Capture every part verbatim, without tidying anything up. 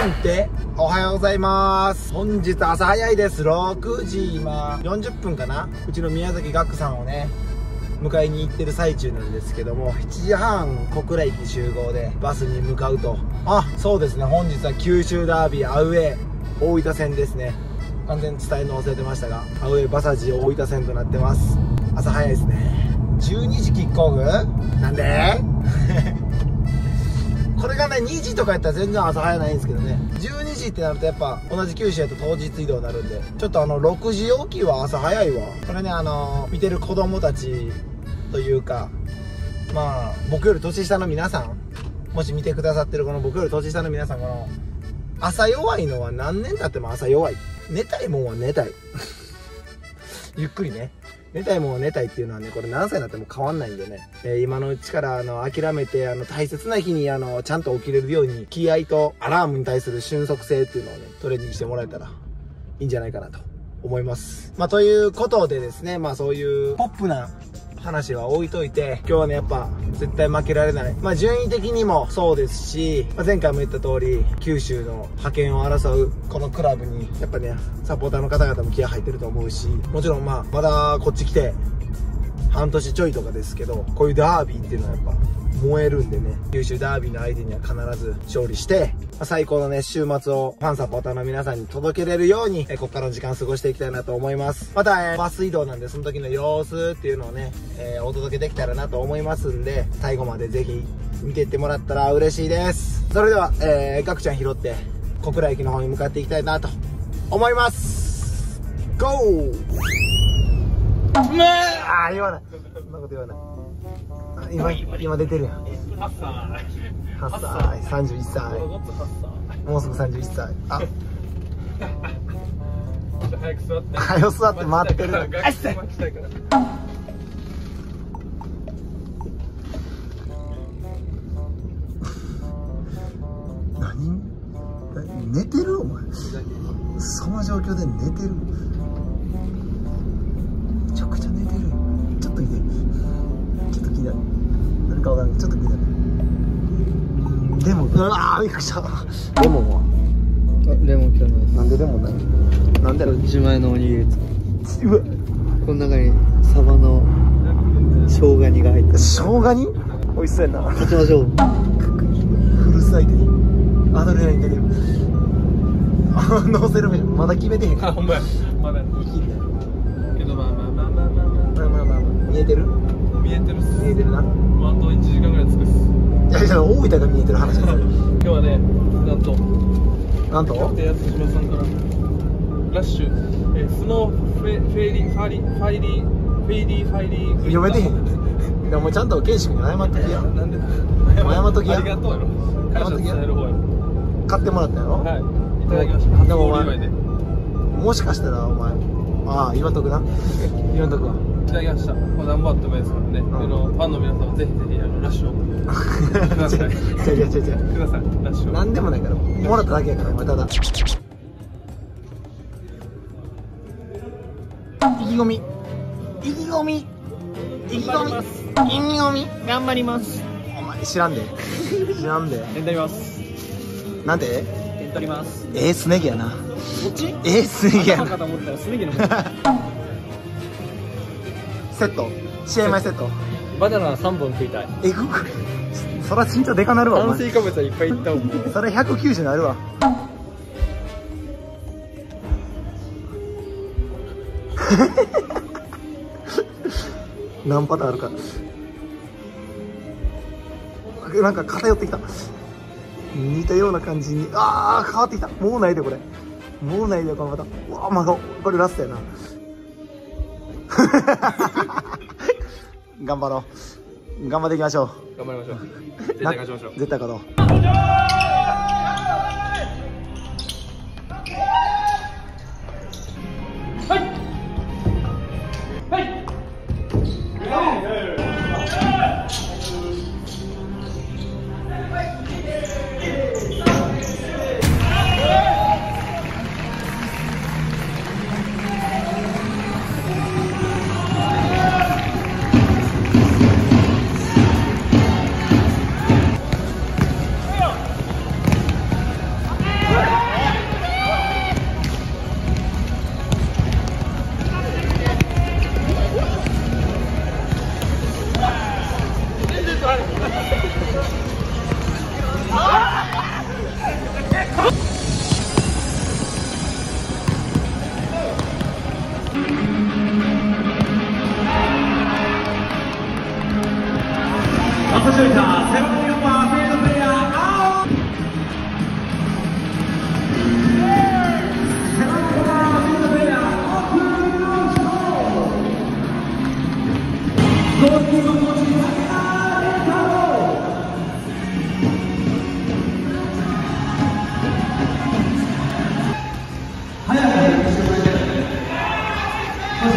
んておはようございます。本日朝早いです。ろくじ今よんじゅっぷんかな。うちの宮崎岳さんをね迎えに行ってる最中なんですけども、しちじはん小倉駅集合でバスに向かうと。あ、そうですね、本日は九州ダービーアウェー大分戦ですね。完全に伝えるの忘れてましたが、アウェー馬刺し大分戦となってます。朝早いですね。じゅうにじキックオフなんでこれがねにじとかやったら全然朝早ないんですけどね、じゅうにじってなるとやっぱ同じ九州やと当日移動になるんで、ちょっとあのろくじ起きは朝早いわ。これね、あの見てる子供たちというか、まあ僕より年下の皆さん、もし見てくださってるこの僕より年下の皆さん、この朝弱いのは何年経っても朝弱い。寝たいもんは寝たいゆっくりね、寝たいもんは寝たいっていうのはね、これ何歳になっても変わんないんでね、えー、今のうちからあの諦めて、あの大切な日にあのちゃんと起きれるように気合とアラームに対する瞬足性っていうのをねトレーニングしてもらえたらいいんじゃないかなと思います。まあということでですね、まあそういうポップな話は置いといて、今日はねやっぱ絶対負けられない。まあ順位的にもそうですし、まあ、前回も言った通り九州の覇権を争うこのクラブにやっぱねサポーターの方々も気合入ってると思うし、もちろんまあまだこっち来て半年ちょいとかですけど、こういうダービーっていうのはやっぱ燃えるんでね、九州ダービーの相手には必ず勝利して、まあ、最高のね週末をファンサポーターの皆さんに届けれるように、えここからの時間過ごしていきたいなと思います。また、えー、バス移動なんでその時の様子っていうのをね、えー、お届けできたらなと思いますんで、最後までぜひ見ていってもらったら嬉しいです。それでは、えー、ガクちゃん拾って小倉駅の方に向かっていきたいなと思います。ゴー。あー言わない、そんなこと言わない。今、今出てるやん。はっさい、さんじゅういっさい。もうすぐさんじゅういっさい。あ早く座って。早く座って待ってる。何？寝てる？お前。その状況で寝てる？めちゃくちゃ寝てる。ちょっといて。ちょっと気になる。何かわからない。ちょっと気になる。レモン。うわー、びっくりした。レモンは？ あ、レモン来たのです。 なんでレモンない？なんで？ 自前のおにぎり作る。 うわ。 この中にサバの生姜煮が入ってる。 生姜煮？美味しそうやな。 勝ちましょう。 フルス相手に。アドレナリン出てる。あ、ノーセルメまだ決めてへんか。 あ、ほんまや。まだ。いいね。けどまあまあまあまあまあまあまあまあまあ見えてる？ 見えてるっす。 見えてるな。 もうあといちじかんぐらい着くっす。 いやいや、大分が見えてる話ですよ。 今日はね、なんとなんと？ キャプテン安島さんからラッシュ、えー、スノーフェフェイリーファイリーファイリーフェイリーファイリー読めてへん。いやもうちゃんとケンシ君に謝っときや。 なんで？ 謝っときや。 ありがとうやろ。感謝伝える方やろ。 買ってもらったやろ？ はい。いただきました。 でもお前祝いでもしかしたらお前、ああ言わんとくな。言わんとくわ。 いただきました。まあ何本あってもいいですからね。あのファンの皆さんもぜひぜひあのラッシュをください。 違う違う違う違う。 ください。ラッシュを。 なんでもないからもらっただけやからお前ただ。意気込み。意気込み。意気込み。意気込み。 頑張ります。 お前知らんで。知らんで。 点取ります。 なんで？ 点取ります。 ええすねぎやな。 こっち？ ええすねぎやな。 かと思ったらすねぎの。 セット。試合前セット。 バナナさんぼん食いたい。 えぐく。そら身長でかなるわ。 炭水化物はいっぱいいったもん。 それひゃくきゅうじゅうなるわ。何パターンあるか。なんか偏ってきた。似たような感じに。ああ変わってきた。もうないでこれ。もうないでこのパターン。うわまあこれラストやな。頑張ろう。頑張っていきましょう。 頑張りましょう。絶対勝ちましょう。 絶対勝とう。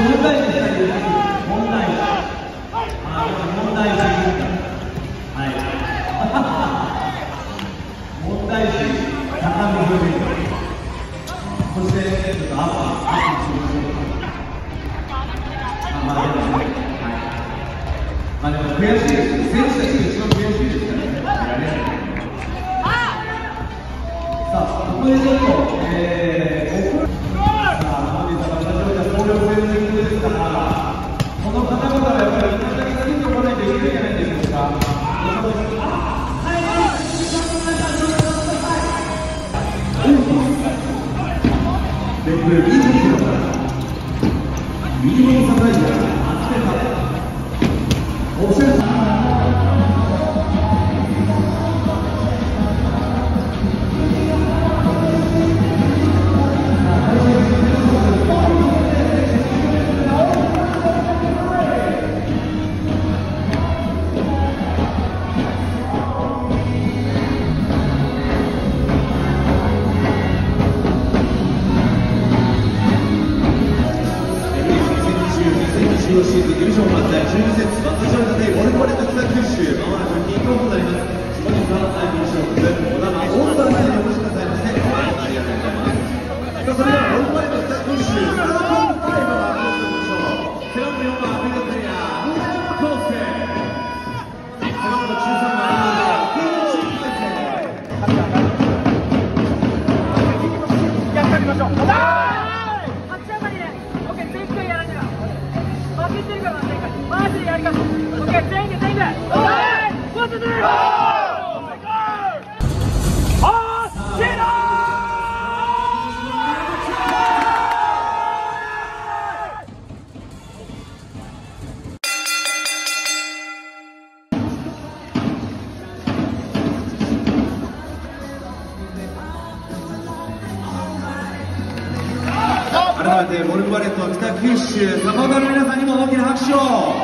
改めてモルバレット北九州サポーターの皆さんにも大きな拍手を。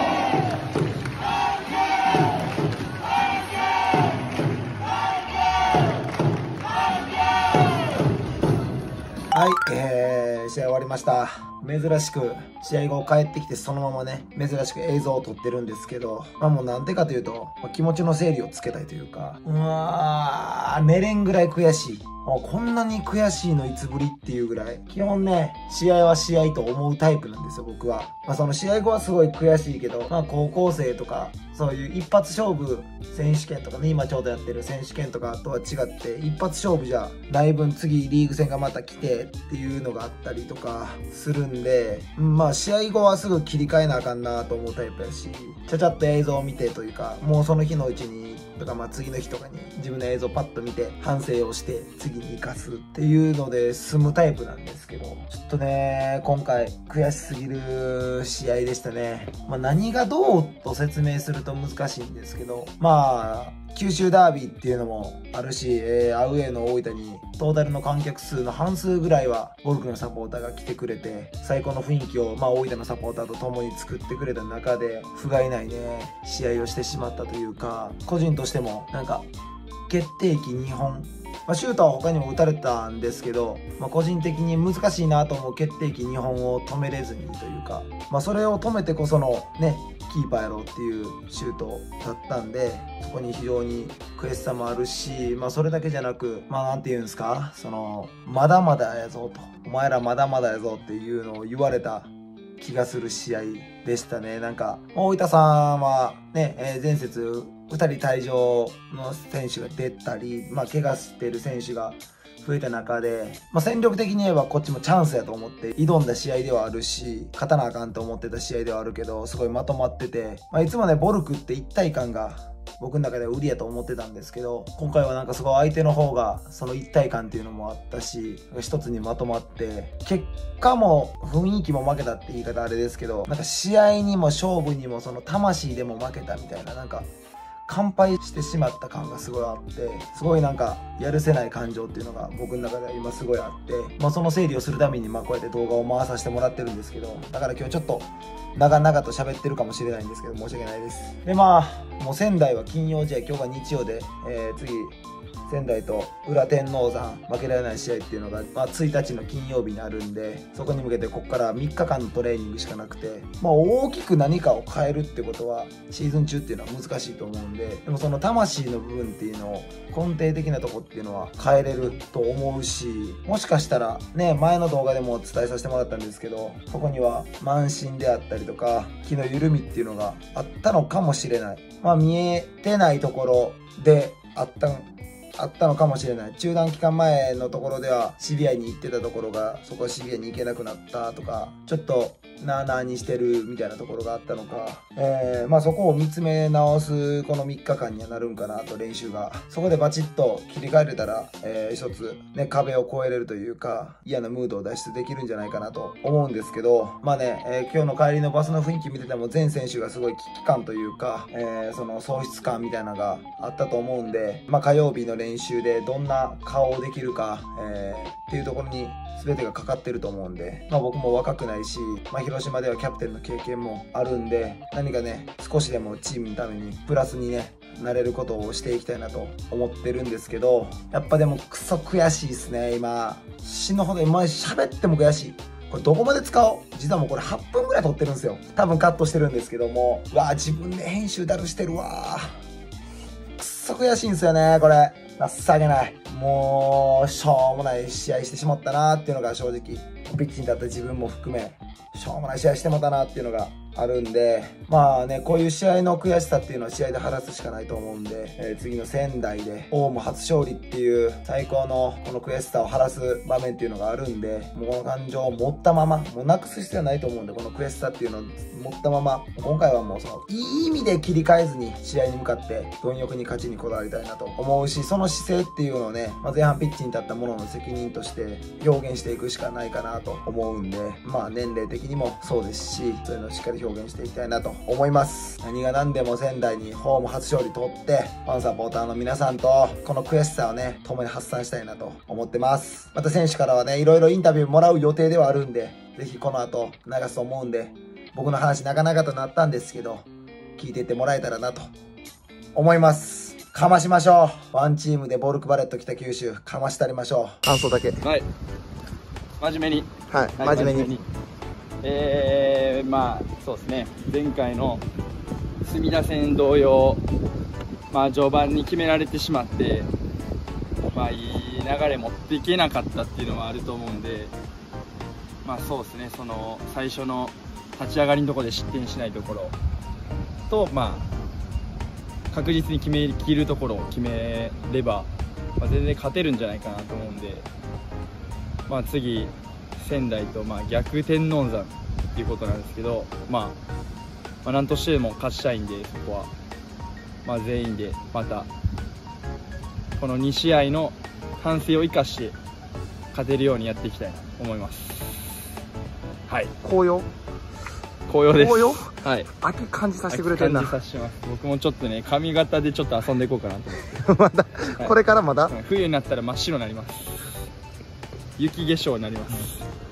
はい、えー、試合終わりました。珍しく試合後帰ってきてそのままね、珍しく映像を撮ってるんですけど、まあもうなんでかというと、まあ、気持ちの整理をつけたいというか、うわー、寝れんぐらい悔しい。もうこんなに悔しいのいつぶりっていうぐらい。基本ね、試合は試合と思うタイプなんですよ、僕は。まあその試合後はすごい悔しいけど、まあ高校生とか、そういう一発勝負選手権とかね、今ちょうどやってる選手権とかとは違って、一発勝負じゃ、だいぶ次リーグ戦がまた来てっていうのがあったりとかするんで、まあ試合後はすぐ切り替えなあかんなと思うタイプやし、ちゃちゃっと映像を見てというか、もうその日のうちに、とかまあ次の日とかに自分の映像パッと見て反省をして次に生かすっていうので済むタイプなんですけど、ちょっとね、今回悔しすぎる試合でしたね。まあ何がどうと説明すると難しいんですけど、まあ、九州ダービーっていうのもあるし、えー、アウェーの大分にトータルの観客数の半数ぐらいはボルクのサポーターが来てくれて、最高の雰囲気を、まあ、大分のサポーターと共に作ってくれた中で不甲斐ないね試合をしてしまったというか、個人としてもなんか決定機にほん、まあ、シュートは他にも打たれたんですけど、まあ、個人的に難しいなと思う決定機にほんを止めれずにというか、まあ、それを止めてこそのねキーパーやろうっていうシュートだったんで、そこに非常に悔しさもあるし、まあそれだけじゃなく、まあなんて言うんですか、そのまだまだやぞと、お前らまだまだやぞっていうのを言われた気がする試合でしたね。なんか大分さんはね、えー、前節ふたり退場の選手が出たり、まあ怪我してる選手が増えた中で、まあ、戦力的に言えばこっちもチャンスやと思って挑んだ試合ではあるし、勝たなあかんと思ってた試合ではあるけど、すごいまとまってて、まあ、いつもねボルクって一体感が僕の中では売りやと思ってたんですけど、今回はなんかすごい相手の方がその一体感っていうのもあったし、一つにまとまって、結果も雰囲気も負けたって言い方あれですけど、なんか試合にも勝負にもその魂でも負けたみたいな、なんか完敗してしまった感がすごいあって、すごいなんかやるせない感情っていうのが僕の中では今すごいあって、まあその整理をするためにまあこうやって動画を回させてもらってるんですけど、だから今日ちょっと長々と喋ってるかもしれないんですけど申し訳ないです。でまあもう仙台は金曜試合、今日が日曜で、えー、次仙台と裏天王山負けられない試合っていうのが、まあ、ついたちの金曜日にあるんで、そこに向けてここからみっかかんのトレーニングしかなくて、まあ、大きく何かを変えるってことはシーズン中っていうのは難しいと思うんで、でもその魂の部分っていうのを根底的なとこっていうのは変えれると思うし、もしかしたらね、前の動画でも伝えさせてもらったんですけど、そこには慢心であったりとか気の緩みっていうのがあったのかもしれない。まあ見えてないところであったあったのかもしれない。中断期間前のところではシビアに行ってたところが、そこはシビアに行けなくなったとか、ちょっとなあなあにしてるみたいなところがあったのか、えー、まあそこを見つめ直すこのみっかかんにはなるんかなと、練習がそこでバチッと切り替えれたら、えー、一つね、壁を越えれるというか、嫌なムードを脱出できるんじゃないかなと思うんですけど、まあね、えー、今日の帰りのバスの雰囲気見てても全選手がすごい危機感というか、えー、その喪失感みたいなのがあったと思うんで、まあ火曜日の練習でどんな顔をできるか、えー、っていうところに全てがかかってると思うんで、まあ僕も若くないし、まあ、広島ではキャプテンの経験もあるんで、何かね、少しでもチームのためにプラスにね、なれることをしていきたいなと思ってるんですけど、やっぱでもクソ悔しいですね。今死ぬほど、今喋っても悔しい。これどこまで使おう。実はもうこれはっぷんぐらい撮ってるんですよ。多分カットしてるんですけども、うわー、自分で編集だるしてるわー。くっそ悔しいんですよね、これ。情けない。もうしょうもない試合してしまったなーっていうのが正直、ピッチに立った自分も含めしょうもない試合してもたなっていうのがあるんで、まあね、こういう試合の悔しさっていうのは試合で晴らすしかないと思うんで、えー、次の仙台でオウム初勝利っていう最高のこの悔しさを晴らす場面っていうのがあるんで、もうこの感情を持ったまま、もうなくす必要はないと思うんで、この悔しさっていうのを持ったまま、今回はもうそのいい意味で切り替えずに試合に向かって貪欲に勝ちにこだわりたいなと思うし、その姿勢っていうのをね、まあ、前半ピッチに立ったものの責任として表現していくしかないかなと思うんで、まあ年齢的にもそうですし、そういうのをしっかり表現していきたいなと思います。何が何でも仙台にホーム初勝利取って、ファンサポーターの皆さんとこの悔しさをね、共に発散したいなと思ってます。また選手からはね、いろいろインタビューもらう予定ではあるんで、ぜひこの後流すと思うんで、僕の話なかなかとなったんですけど、聞いていってもらえたらなと思います。かましましょう。ワンチームでボルクバレット北九州、かましたりましょう。感想だけ。 はい。真面目に。 はい、真面目に。 えー、まあそうですね、前回の隅田戦同様、まあ序盤に決められてしまって、まあいい流れ持っていけなかったっていうのはあると思うんで、まあそうですね、その最初の立ち上がりのところで失点しないところと、まあ確実に決めきるところを決めれば、まあ、全然勝てるんじゃないかなと思うんで、まあ次仙台とまあ逆天王山っていうことなんですけど、まあ、まあ何としても勝ちたいんで、そこは、まあ、全員でまたこのに試合の反省を生かして勝てるようにやっていきたいなと思います。はい、 紅葉紅葉です。 紅葉、 はい、 秋感じさせてくれてんな。 秋感じさせてます。僕もちょっとね、髪型でちょっと遊んでいこうかなと思って。 まだ、はい、これからまだ冬になったら真っ白になります。雪化粧になります。